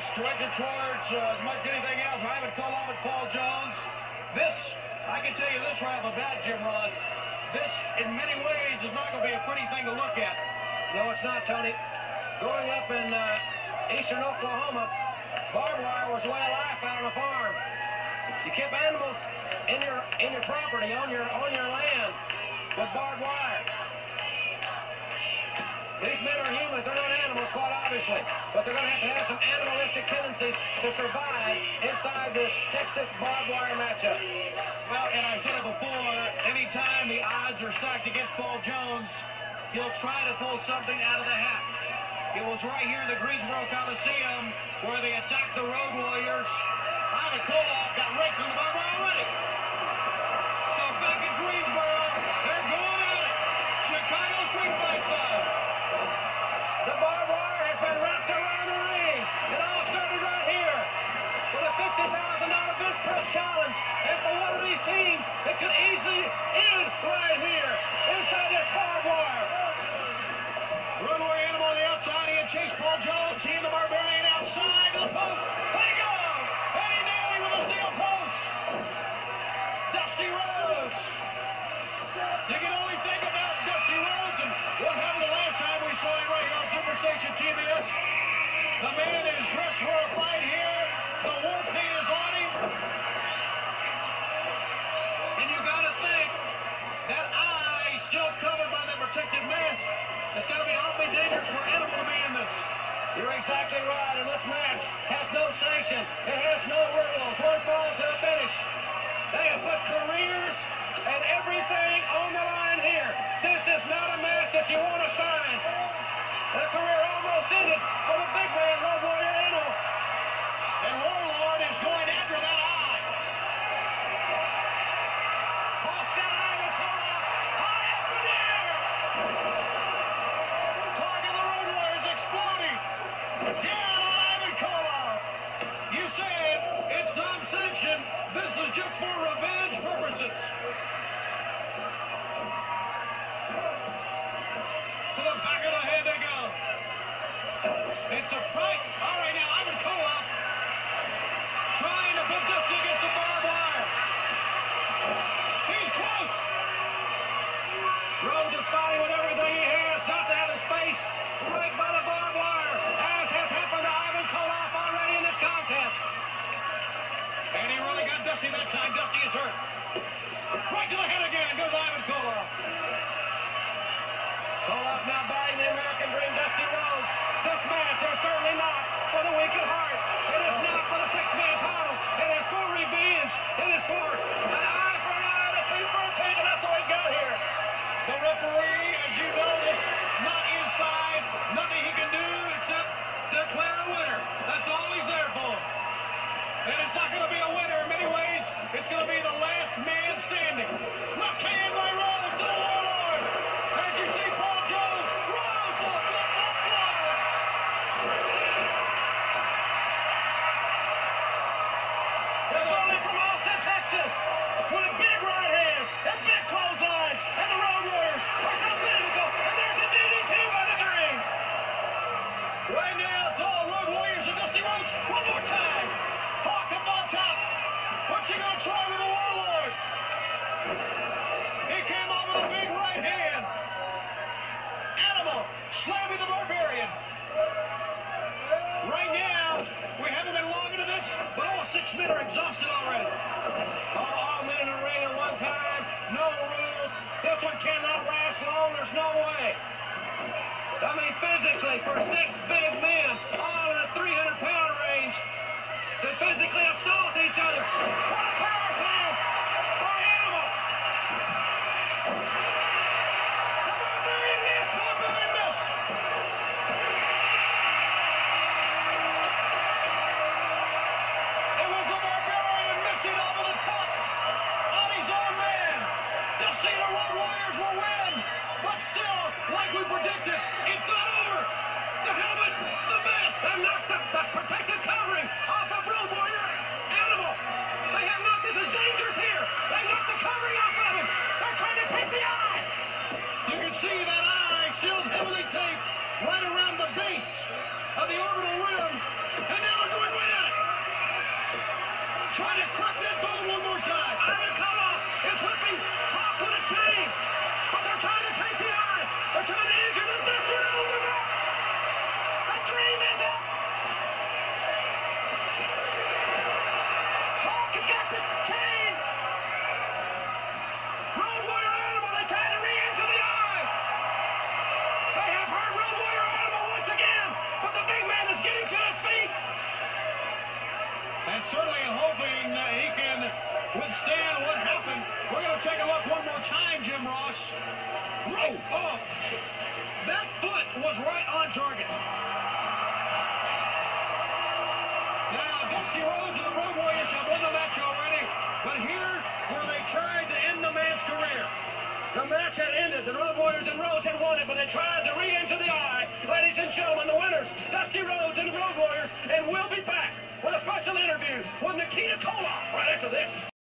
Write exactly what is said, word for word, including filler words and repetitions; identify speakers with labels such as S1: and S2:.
S1: directed towards, uh, as much as anything else, Ivan Koloff and Paul Jones. This, I can tell you this right off the bat, Jim Ross, this, in many ways, is not going to be a pretty thing to look at.
S2: No, it's not, Tony. Growing up in uh, eastern Oklahoma, barbed wire was the way of life out on the farm. You kept animals in your in your property, on your on your land, with barbed wire. These men are humans, they're not animals, quite obviously. But they're going to have to have some animalistic tendencies to survive inside this Texas barbed wire matchup.
S1: Well, and I've said it before, anytime the odds are stacked against Paul Jones, he'll try to pull something out of the hat. It was right here in the Greensboro Coliseum where they attacked the Road Warriors. Ivan Koloff got raked in the barbed wire already. So back at Greensboro, they're going at it. Chicago Street Fight style.
S2: The barbed wire has been wrapped around the ring. It all started right here with a fifty thousand dollar bench press challenge. And for one of these teams, it could easily end right here inside this barbed wire.
S1: Road Warrior Animal on the outside. He had chased Paul Jones. He and the Barbarian outside to the post. Let go! Eddie Nailey with a steel post. Dusty Rhodes. You can only think about Dusty Rhodes and what happened the last time we saw him right here on Superstation T V S. The man is dressed for a fight here. The war paint is on him. And you got to think that eye still covered by that protective mask. It's got to be awfully dangerous for Animal to be in this.
S2: You're exactly right, and this match has no sanction. It has no rules. One fall to a finish. They have put careers and everything on the line here. This is not a match that you want to sign. The career almost ended for the big man, Road Warrior Animal.
S1: And Warlord is going after that eye.
S2: Hawks got Ivan Koloff high up in the air.
S1: Clock of the Road Warriors exploding. Down on Ivan Koloff. You said it's non-sanctioned. This is just for revenge purposes. To the back of the head they go. It's a prank. All right, now Ivan Koloff trying to put Dusty against the barbed wire. He's close.
S2: Rhodes is fighting with everything he has not to have his face right by the barbed wire, as has happened to Ivan Koloff already in this contest.
S1: And he really got Dusty that time. Dusty is hurt. Right to the head again goes Ivan Koloff.
S2: Koloff now batting the American Dream, Dusty Rhodes. This match is certainly not for the weak at heart. It is not for the six-man titles. It is for revenge. It is for an eye for an eye and a tooth for a tooth, and that's what we got here.
S1: The referee, as you notice, not inside. Nothing he can do except declare a winner. That's all he's there for. And it's not going to be a winner in many ways. It's going to be the last man standing. Left hand by Rhodes, the Warlord. As you see Paul Jones, Rhodes, a flip-flop blow.
S2: The bully from Austin, Texas, with big right hands and big clotheslines, and the Road Warriors are so physical, and there's a D D T by the Dream.
S1: Right now, it's all Road Warriors and Dusty Rhodes. One more time. Hawk up on top. What's he going to try with the Warlord? He came out with a big right hand. Animal slamming the Barbarian. Right now, we haven't been long into this, but all six men are exhausted already.
S2: All, all men in the ring at one time, no rules. This one cannot last long, there's no way. I mean, physically, for six big men, all in the three hundred pound range, to physically assault each other. What a power slam by Animal. The Barbarian miss, the Barbarian miss.
S1: It was the Barbarian missing over the top on his own man. Dusty and the Road Warriors will win, but still, like we predicted, it's not over. The helmet, the mask,
S2: And knocked the, the protective covering off of Road Warrior
S1: trying to crack that bone one more time.
S2: Ivan Koloff is whipping Hawk with a chain, but they're trying to take the eye. They're trying to injure the Dusty Rhodes is up. The dream is up. Hawk has got the chain. Road Warrior Animal, they tried to re-injure the eye. They have hurt Road Warrior Animal once again, but the big man is getting to his feet.
S1: And certainly hoping uh, he can withstand what happened. We're going to take a look one more time, Jim Ross. Oh, oh, that foot was right on target. Now, Dusty Rhodes and the Road Warriors have won the match already, but here's where they tried to end the man's career.
S2: The match had ended. The Road Warriors and Rhodes had won it, but they tried to re-injure the eye. Ladies and gentlemen, the winners, Dusty Rhodes and the Road Warriors, and we'll be back with a special interview with Nikita Koloff right after this.